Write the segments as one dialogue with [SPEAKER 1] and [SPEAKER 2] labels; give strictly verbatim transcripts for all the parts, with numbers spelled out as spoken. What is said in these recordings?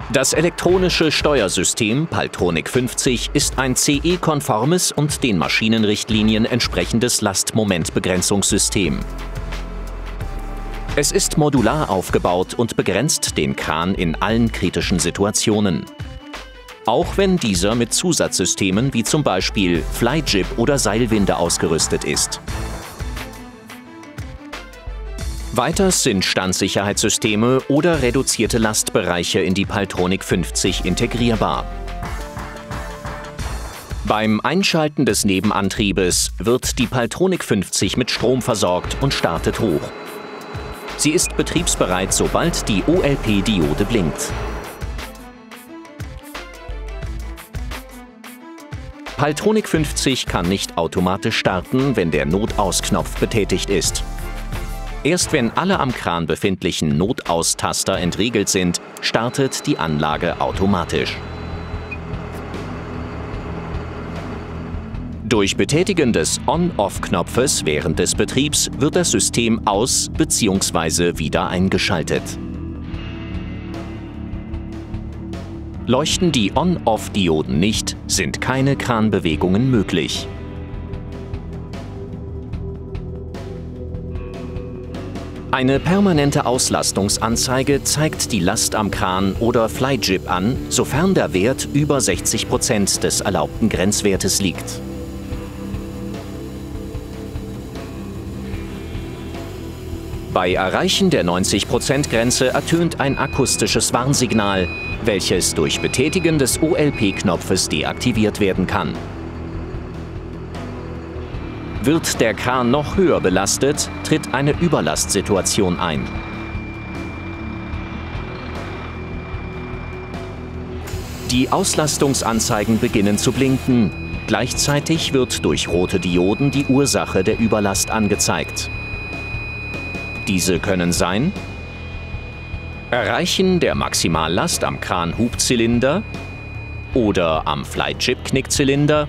[SPEAKER 1] Das elektronische Steuersystem Paltronic fünfzig ist ein C E-konformes und den Maschinenrichtlinien entsprechendes Lastmomentbegrenzungssystem. Es ist modular aufgebaut und begrenzt den Kran in allen kritischen Situationen. Auch wenn dieser mit Zusatzsystemen wie zum Beispiel Flyjib oder Seilwinde ausgerüstet ist. Weiters sind Standsicherheitssysteme oder reduzierte Lastbereiche in die Paltronic fünfzig integrierbar. Beim Einschalten des Nebenantriebes wird die Paltronic fünfzig mit Strom versorgt und startet hoch. Sie ist betriebsbereit, sobald die O L P-Diode blinkt. Paltronic fünfzig kann nicht automatisch starten, wenn der Notausknopf betätigt ist. Erst wenn alle am Kran befindlichen Notaustaster entriegelt sind, startet die Anlage automatisch. Durch Betätigen des On-Off-Knopfes während des Betriebs wird das System aus- bzw. wieder eingeschaltet. Leuchten die On-Off-Dioden nicht, sind keine Kranbewegungen möglich. Eine permanente Auslastungsanzeige zeigt die Last am Kran oder Flyjib an, sofern der Wert über sechzig Prozent des erlaubten Grenzwertes liegt. Bei Erreichen der neunzig Prozent Grenze ertönt ein akustisches Warnsignal, welches durch Betätigen des O L P-Knopfes deaktiviert werden kann. Wird der Kran noch höher belastet, tritt eine Überlastsituation ein. Die Auslastungsanzeigen beginnen zu blinken. Gleichzeitig wird durch rote Dioden die Ursache der Überlast angezeigt. Diese können sein: Erreichen der Maximallast am Kran-Hubzylinder oder am Flyjib-Knickzylinder,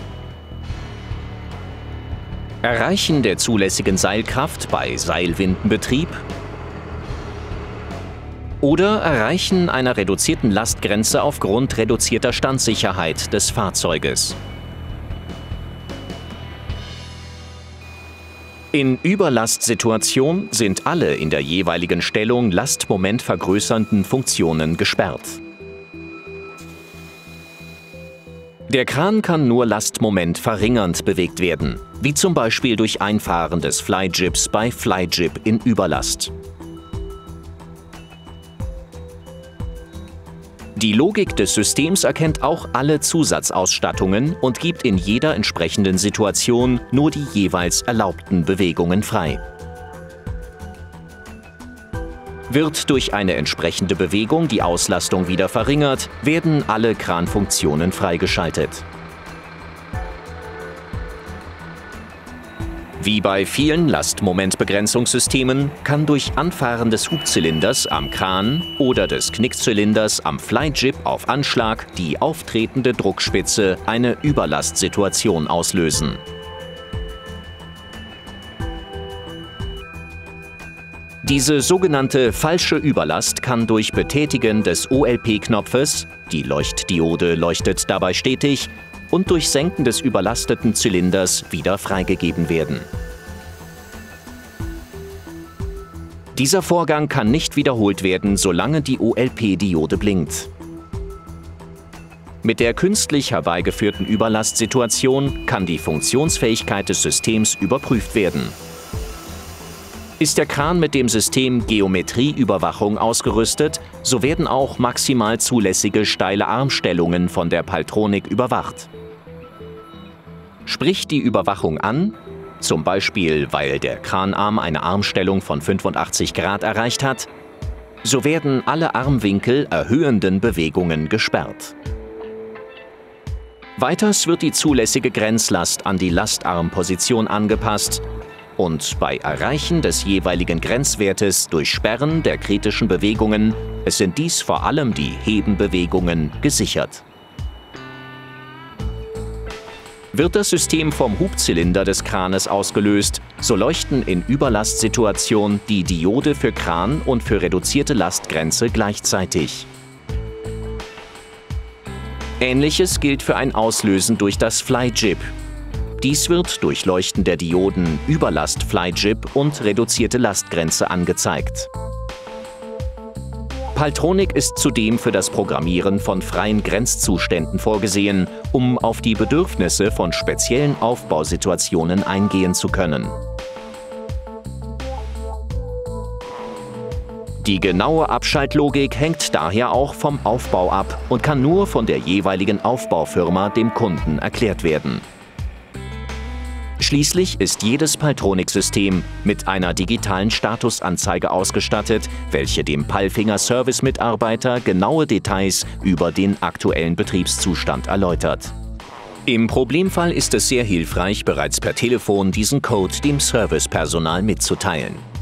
[SPEAKER 1] Erreichen der zulässigen Seilkraft bei Seilwindenbetrieb oder Erreichen einer reduzierten Lastgrenze aufgrund reduzierter Standsicherheit des Fahrzeuges. In Überlastsituation sind alle in der jeweiligen Stellung lastmomentvergrößernden Funktionen gesperrt. Der Kran kann nur lastmomentverringernd bewegt werden, wie zum Beispiel durch Einfahren des Flyjibs bei Flyjib in Überlast. Die Logik des Systems erkennt auch alle Zusatzausstattungen und gibt in jeder entsprechenden Situation nur die jeweils erlaubten Bewegungen frei. Wird durch eine entsprechende Bewegung die Auslastung wieder verringert, werden alle Kranfunktionen freigeschaltet. Wie bei vielen Lastmomentbegrenzungssystemen kann durch Anfahren des Hubzylinders am Kran oder des Knickzylinders am Flyjib auf Anschlag die auftretende Druckspitze eine Überlastsituation auslösen. Diese sogenannte falsche Überlast kann durch Betätigen des O L P-Knopfes, die Leuchtdiode leuchtet dabei stetig, und durch Senken des überlasteten Zylinders wieder freigegeben werden. Dieser Vorgang kann nicht wiederholt werden, solange die O L P-Diode blinkt. Mit der künstlich herbeigeführten Überlastsituation kann die Funktionsfähigkeit des Systems überprüft werden. Ist der Kran mit dem System Geometrieüberwachung ausgerüstet, so werden auch maximal zulässige steile Armstellungen von der Paltronic überwacht. Spricht die Überwachung an, zum Beispiel weil der Kranarm eine Armstellung von fünfundachtzig Grad erreicht hat, so werden alle Armwinkel erhöhenden Bewegungen gesperrt. Weiters wird die zulässige Grenzlast an die Lastarmposition angepasst und bei Erreichen des jeweiligen Grenzwertes durch Sperren der kritischen Bewegungen, es sind dies vor allem die Hebenbewegungen, gesichert. Wird das System vom Hubzylinder des Kranes ausgelöst, so leuchten in Überlastsituation die Diode für Kran und für reduzierte Lastgrenze gleichzeitig. Ähnliches gilt für ein Auslösen durch das FlyJib. Dies wird durch Leuchten der Dioden Überlast FlyJib und reduzierte Lastgrenze angezeigt. Paltronic ist zudem für das Programmieren von freien Grenzzuständen vorgesehen, um auf die Bedürfnisse von speziellen Aufbausituationen eingehen zu können. Die genaue Abschaltlogik hängt daher auch vom Aufbau ab und kann nur von der jeweiligen Aufbaufirma dem Kunden erklärt werden. Schließlich ist jedes Paltronic-System mit einer digitalen Statusanzeige ausgestattet, welche dem Palfinger-Service-Mitarbeiter genaue Details über den aktuellen Betriebszustand erläutert. Im Problemfall ist es sehr hilfreich, bereits per Telefon diesen Code dem Servicepersonal mitzuteilen.